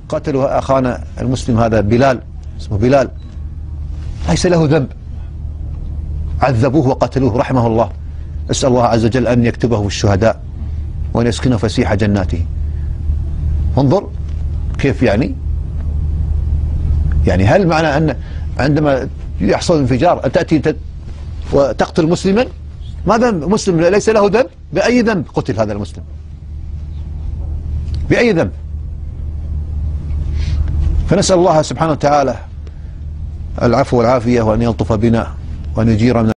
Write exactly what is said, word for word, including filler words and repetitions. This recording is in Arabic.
قتلوا أخانا المسلم هذا بلال، اسمه بلال، ليس له ذنب، عذبوه وقتلوه رحمه الله. أسأل الله عز وجل أن يكتبه في الشهداء وأن يسكنه فسيح جناته. انظر كيف يعني يعني هل معنى أن عندما يحصل انفجار تأتي وتقتل مسلما؟ ماذا مسلم ليس له ذنب؟ بأي ذنب قتل هذا المسلم؟ بأي ذنب؟ فنسأل الله سبحانه وتعالى العفو والعافية وأن يلطف بنا وأن يجيرنا